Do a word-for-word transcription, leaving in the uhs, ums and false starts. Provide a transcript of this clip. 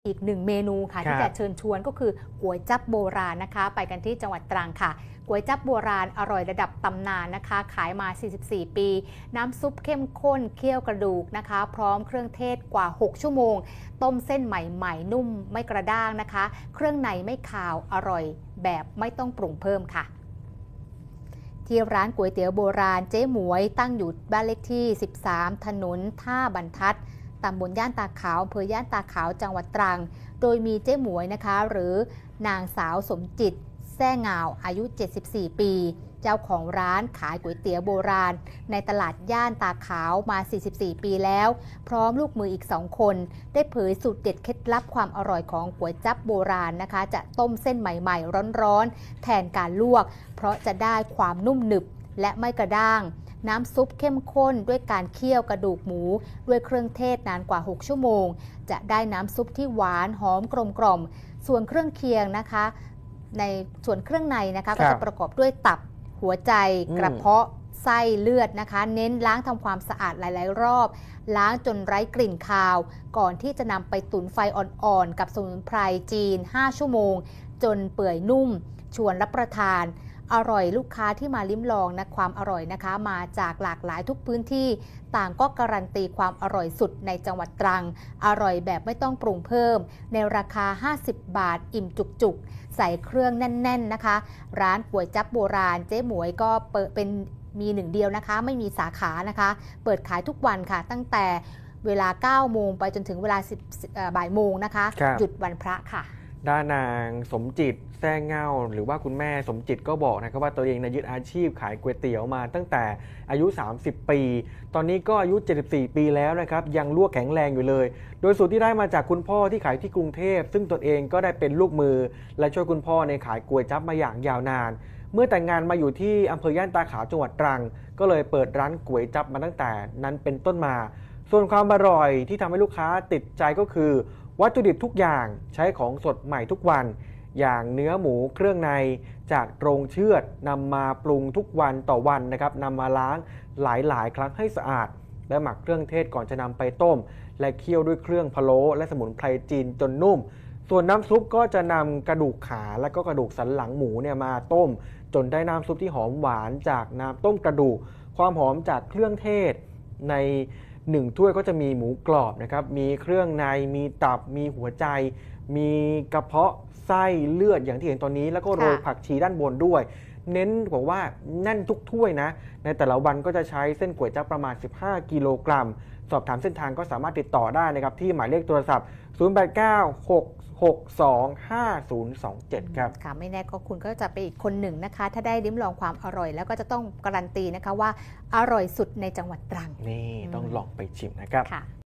อีกหนึ่งเมนูค่ะที่จะเชิญชวนก็คือก๋วยจั๊บโบราณนะคะไปกันที่จังหวัดตรังค่ะก๋วยจั๊บโบราณอร่อยระดับตำนานนะคะขายมา สี่สิบสี่ ปีน้ำซุปเข้มข้นเคี่ยวกระดูกนะคะพร้อมเครื่องเทศกว่า หก ชั่วโมงต้มเส้นใหม่ๆนุ่มไม่กระด้างนะคะเครื่องในไม่คาวอร่อยแบบไม่ต้องปรุงเพิ่มค่ะที่ร้านก๋วยเตี๋ยวโบราณเจ๊หมวยตั้งอยู่บ้านเลขที่สิบสามถนนท่าบรรทัดตำบลย่านตาขาวอำเภอย่านตาขาวจังหวัดตรังโดยมีเจ๊หมวยนะคะหรือนางสาวสมจิตแซ่งาวอายุเจ็ดสิบสี่ปีเจ้าของร้านขายก๋วยเตี๋ยวโบราณในตลาดย่านตาขาวมาสี่สิบสี่ปีแล้วพร้อมลูกมืออีกสองคนได้เผยสูตรเด็ดเคล็ดลับความอร่อยของก๋วยจั๊บโบราณนะคะจะต้มเส้นใหม่ๆร้อนๆแทนการลวกเพราะจะได้ความนุ่มหนึบและไม่กระด้างน้ำซุปเข้มข้นด้วยการเคี่ยวกระดูกหมูด้วยเครื่องเทศนานกว่าหกชั่วโมงจะได้น้ำซุปที่หวานหอมกลมกล่อมส่วนเครื่องเคียงนะคะในส่วนเครื่องในนะคะก็จะประกอบด้วยตับหัวใจกระเพาะไส้เลือดนะคะเน้นล้างทำความสะอาดหลายๆรอบล้างจนไร้กลิ่นคาวก่อนที่จะนำไปตุ๋นไฟอ่อนๆกับสมุนไพรจีนห้าชั่วโมงจนเปื่อยนุ่มชวนรับประทานอร่อยลูกค้าที่มาลิ้มลองนะความอร่อยนะคะมาจากหลากหลายทุกพื้นที่ต่างก็การันตีความอร่อยสุดในจังหวัดตรังอร่อยแบบไม่ต้องปรุงเพิ่มในราคาห้าสิบบาทอิ่มจุกๆใส่เครื่องแน่นๆนะคะร้านก๋วยจั๊บโบราณเจ๊หมวยก็เปิดเป็นมีหนึ่งเดียวนะคะไม่มีสาขานะคะเปิดขายทุกวันค่ะตั้งแต่เวลาเก้าโมงไปจนถึงเวลาสิบบ่ายโมงนะคะหยุดวันพระค่ะด้านนางสมจิตแซ่เง่าหรือว่าคุณแม่สมจิตก็บอกนะครับว่าตัวเองยึดอาชีพขายก๋วยเตี๋ยวมาตั้งแต่อายุสามสิบปีตอนนี้ก็อายุเจ็ดสิบสี่ปีแล้วนะครับยังลวกแข็งแรงอยู่เลยโดยสูตรที่ได้มาจากคุณพ่อที่ขายที่กรุงเทพซึ่งตนเองก็ได้เป็นลูกมือและช่วยคุณพ่อในขายก๋วยจั๊บมาอย่างยาวนานเมื่อแต่งงานมาอยู่ที่อำเภอย่านตาขาวจังหวัดตรังก็เลยเปิดร้านก๋วยจั๊บมาตั้งแต่นั้นเป็นต้นมาส่วนความอร่อยที่ทำให้ลูกค้าติดใจก็คือวัตถุดิบทุกอย่างใช้ของสดใหม่ทุกวันอย่างเนื้อหมูเครื่องในจากโรงเชือดนำมาปรุงทุกวันต่อวันนะครับนำมาล้างหลายๆครั้งให้สะอาดและหมักเครื่องเทศก่อนจะนำไปต้มและเคี่ยวด้วยเครื่องพะโล้และสมุนไพรจีนจนนุ่มส่วนน้ำซุปก็จะนำกระดูกขาและก็กระดูกสันหลังหมูเนี่ยมาต้มจนได้น้ำซุปที่หอมหวานจากน้ำต้มกระดูกความหอมจากเครื่องเทศในหนึ่งถ้วยก็จะมีหมูกรอบนะครับมีเครื่องในมีตับมีหัวใจมีกระเพาะไส้เลือดอย่างที่เห็นตอนนี้แล้วก็โรยผักชีด้านบนด้วยเน้นบอกว่าแน่นทุกถ้วยนะในแต่ละวันก็จะใช้เส้นก๋วยจั๊บประมาณสิบห้ากิโลกรัมสอบถามเส้นทางก็สามารถติดต่อได้นะครับที่หมายเลขโทรศัพท์ศูนย์ แปด เก้า หก หก สอง ห้า ศูนย์ สอง เจ็ดครับค่ะไม่แน่ก็คุณก็จะเป็นอีกคนหนึ่งนะคะถ้าได้ลิ้มลองความอร่อยแล้วก็จะต้องการันตีนะคะว่าอร่อยสุดในจังหวัดตรังนี่ต้องลองไปชิมนะครับ